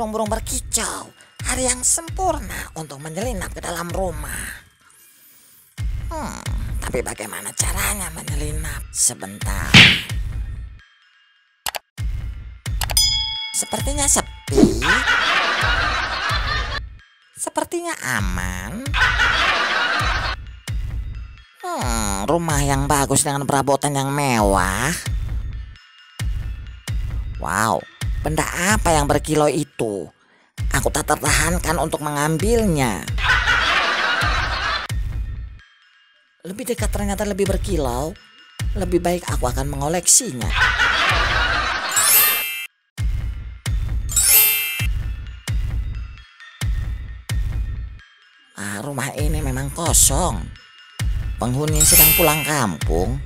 burung-burung berkicau. Hari yang sempurna untuk menyelinap ke dalam rumah. Tapi bagaimana caranya menyelinap? Sebentar. Sepertinya sepi. Sepertinya aman. Rumah yang bagus dengan perabotan yang mewah. Wow, benda apa yang berkilau itu? Aku tak tertahankan untuk mengambilnya. Lebih dekat ternyata lebih berkilau. Lebih baik aku akan mengoleksinya. Rumah ini memang kosong. Penghuni sedang pulang kampung.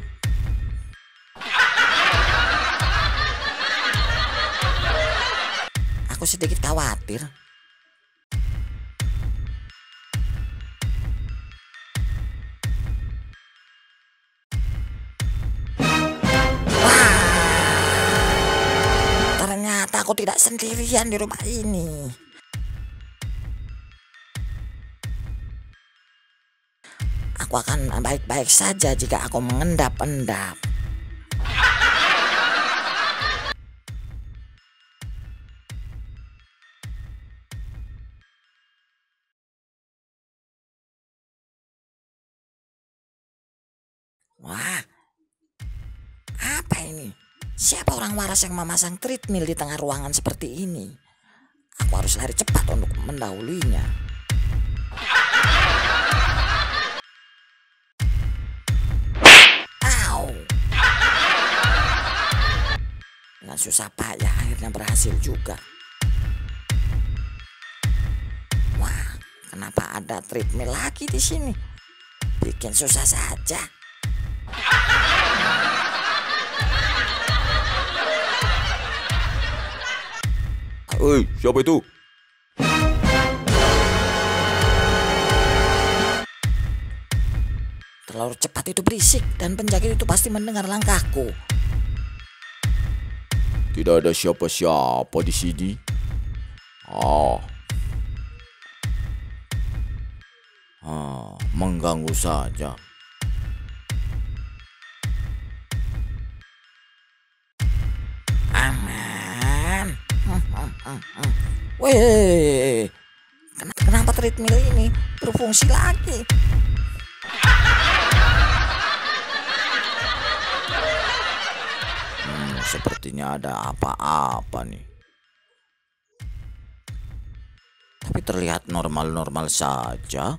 Aku sedikit khawatir. Ternyata aku tidak sendirian di rumah ini. Aku akan baik-baik saja jika aku mengendap-endap. Wah, apa ini? Siapa orang waras yang memasang treadmill di tengah ruangan seperti ini? Aku harus lari cepat untuk mendahulinya. Au! Dengan susah payah akhirnya berhasil juga. Wah, kenapa ada treadmill lagi di sini? Bikin susah saja. Hei, siapa itu? Terlalu cepat itu berisik dan penjaga itu pasti mendengar langkahku. Tidak ada siapa-siapa di sini. Mengganggu saja. Aman. Weh, kenapa treadmill ini berfungsi lagi? Sepertinya ada apa-apa nih. Tapi terlihat normal-normal saja.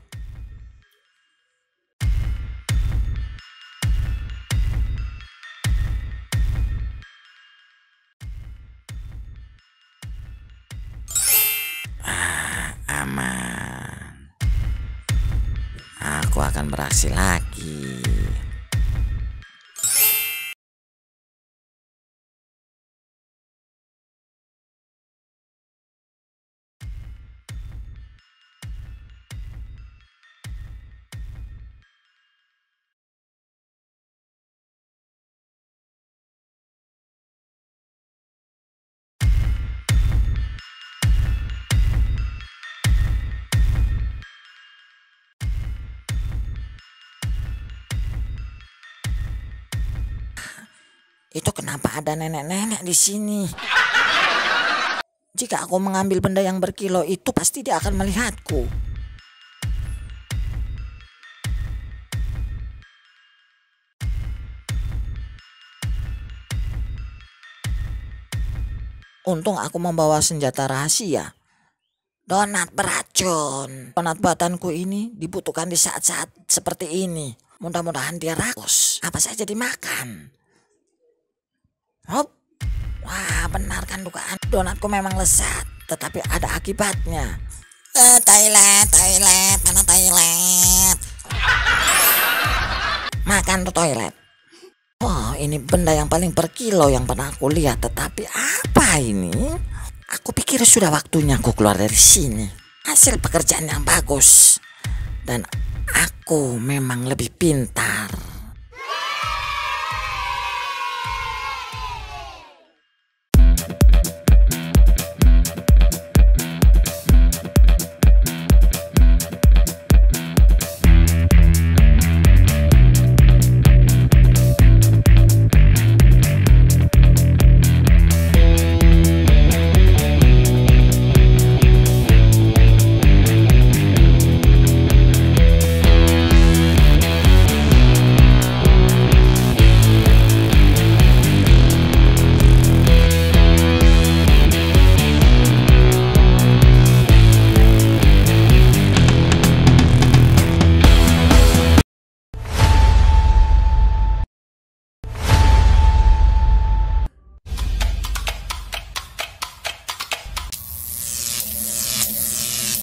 Aman. Aku akan beraksi lagi. Itu kenapa ada nenek-nenek di sini? Jika aku mengambil benda yang berkilau itu, pasti dia akan melihatku. Untung aku membawa senjata rahasia. Donat beracun. Donat buatanku ini dibutuhkan di saat-saat seperti ini. Mudah-mudahan dia rakus. Apa saja dimakan. Hop. Wah, benar kan dugaan. Donatku memang lezat, tetapi ada akibatnya. Toilet, mana toilet? Makan tuh toilet. Oh, ini benda yang paling berkilau yang pernah aku lihat, tetapi apa ini? Aku pikir sudah waktunya aku keluar dari sini. Hasil pekerjaan yang bagus. Dan aku memang lebih pintar.